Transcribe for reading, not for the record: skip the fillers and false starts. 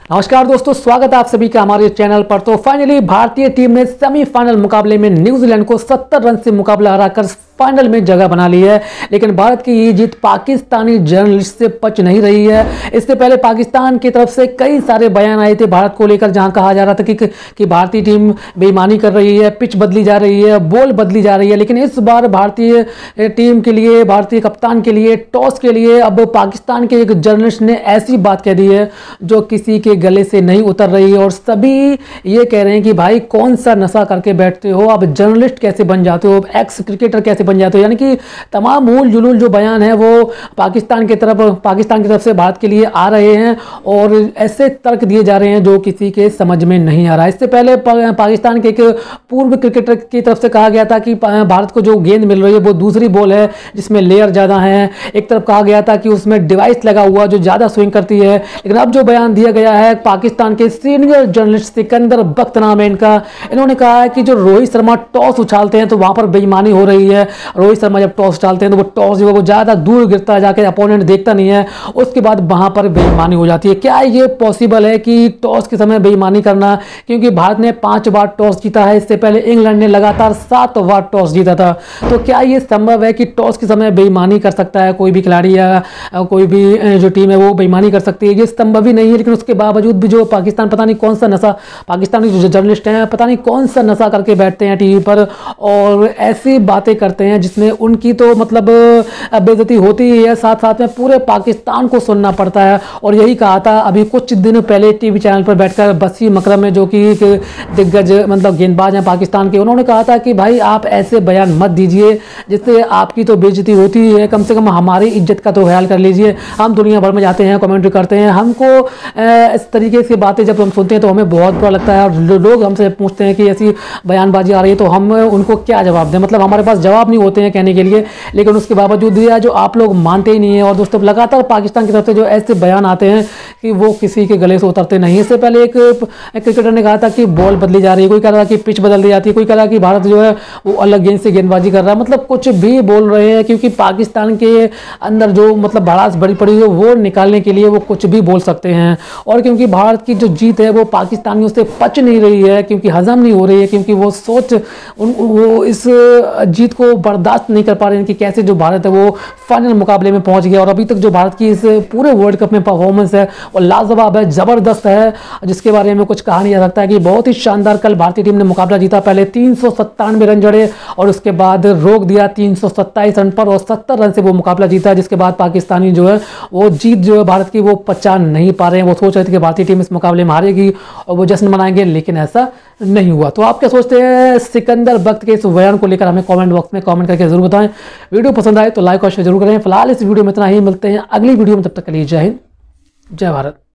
नमस्कार दोस्तों, स्वागत है आप सभी का हमारे चैनल पर। तो फाइनली भारतीय टीम ने सेमीफाइनल मुकाबले में न्यूजीलैंड को 70 रन से मुकाबला हराकर फाइनल में जगह बना ली है। लेकिन भारत की ये जीत पाकिस्तानी जर्नलिस्ट से पच नहीं रही है। इससे पहले पाकिस्तान की तरफ से कई सारे बयान आए थे भारत को लेकर, जहां कहा जा रहा था कि भारतीय टीम बेईमानी कर रही है, पिच बदली जा रही है, बॉल बदली जा रही है। लेकिन इस बार भारतीय टीम के लिए, भारतीय कप्तान के लिए, टॉस के लिए अब पाकिस्तान के एक जर्नलिस्ट ने ऐसी बात कह दी है जो किसी के गले से नहीं उतर रही है। और सभी ये कह रहे हैं कि भाई कौन सा नशा करके बैठते हो, अब जर्नलिस्ट कैसे बन जाते हो, एक्स क्रिकेटर कैसे बन जाते हो। यानी कि तमाम मूल जुलूल जो बयान है वो पाकिस्तान की तरफ से भारत के लिए आ रहे हैं और ऐसे तर्क दिए जा रहे हैं जो किसी के समझ में नहीं आ रहा। इससे पहले पाकिस्तान के एक पूर्व क्रिकेटर की तरफ से कहा गया था कि भारत को जो गेंद मिल रही है वो दूसरी बॉल है जिसमें लेयर ज़्यादा है। एक तरफ कहा गया था कि उसमें डिवाइस लगा हुआ जो ज़्यादा स्विंग करती है। लेकिन अब जो बयान दिया गया है पाकिस्तान के सीनियर जर्नलिस्ट सिकंदर बख्त नाम है इनका, इन्होंने कहा है कि जो रोहित शर्मा टॉस उछालते हैं तो वहां पर बेईमानी हो रही है। रोहित शर्मा जब टॉस उछालते हैं तो वो टॉस जो है वो ज़्यादा दूर गिरता है, जाके अपोनेंट देखता नहीं है, उसके बाद वहां पर बेईमानी हो जाती है। क्या ये पॉसिबल है कि टॉस के समय बेईमानी करना? क्योंकि भारत ने 5 बार टॉस जीता है, इससे पहले इंग्लैंड ने लगातार 7 बार टॉस जीता था। तो क्या ये संभव है कि टॉस के समय बेईमानी कर सकता है कोई भी खिलाड़ी या कोई भी जो टीम है वो बेईमानी कर सकती है? ये संभव ही नहीं है। लेकिन उसके बावजूद भी जो पाकिस्तान पता नहीं कौन सा नशा, पाकिस्तानी जो जर्नलिस्ट हैं पता नहीं कौन सा नशा करके बैठते हैं टीवी पर और ऐसी बातें करते हैं जिसमें उनकी तो मतलब बेइज्जती होती ही है, साथ साथ में पूरे पाकिस्तान को सुनना पड़ता है। और यही कहा था अभी कुछ दिन पहले टीवी चैनल पर बैठकर वसीम अकरम में, जो कि एक दिग्गज मतलब गेंदबाज हैं पाकिस्तान के, उन्होंने कहा था कि भाई आप ऐसे बयान मत दीजिए जिससे आपकी तो बेइज्जती होती ही है, कम से कम हमारी इज्जत का तो ख्याल कर लीजिए। हम दुनिया भर में जाते हैं, कमेंट्री करते हैं, हमको इस तरीके की बातें जब हम सुनते हैं तो हमें बहुत बुरा लगता है। और लोग हमसे पूछते हैं कि ऐसी बयानबाजी आ रही है तो हम उनको क्या जवाब दें, मतलब हमारे पास जवाब नहीं होते हैं कहने के लिए। लेकिन उसके बावजूद भी जो आप लोग मानते ही नहीं है। और दोस्तों लगातार पाकिस्तान की तरफ से जो ऐसे बयान आते हैं कि वो किसी के गले से उतरते नहीं। इससे पहले एक क्रिकेटर ने कहा था कि बॉल बदली जा रही है, कोई कह रहा कि पिच बदल दी जाती है, कोई कह रहा कि भारत जो है वो अलग गेंद से गेंदबाजी कर रहा है। मतलब कुछ भी बोल रहे हैं क्योंकि पाकिस्तान के अंदर जो मतलब भड़ास बड़ी पड़ी है वो निकालने के लिए वो कुछ भी बोल सकते हैं। और क्योंकि भारत की जो जीत है वो पाकिस्तानियों से पच नहीं रही है, क्योंकि हजम नहीं हो रही है, क्योंकि वो वो इस जीत को बर्दाश्त नहीं कर पा रहे हैं कि कैसे जो भारत है वो फाइनल मुकाबले में पहुंच गया। और अभी तक जो भारत की इस पूरे वर्ल्ड कप में परफॉर्मेंस है वो लाजवाब है, ज़बरदस्त है, जिसके बारे में कुछ कहा नहीं जा सकता है कि बहुत ही शानदार कल भारतीय टीम ने मुकाबला जीता। पहले 397 रन जड़े और उसके बाद रोक दिया 327 रन पर और 70 रन से वो मुकाबला जीता। जिसके बाद पाकिस्तानी जो है वो जीत जो है भारत की वो पचा नहीं पा रहे हैं। वो सोच रहे थे कि भारतीय टीम इस मुकाबले में हारेगी और वो जश्न मनाएंगे, लेकिन ऐसा नहीं हुआ। तो आप क्या सोचते हैं सिकंदर बख्त के इस बयान को लेकर? हमें कमेंट बॉक्स में कमेंट करके जरूर बताएं। वीडियो पसंद आए तो लाइक और शेयर जरूर करें। फिलहाल इस वीडियो में इतना ही, मिलते हैं अगली वीडियो में, तब तक के लिए जय हिंद, जय भारत।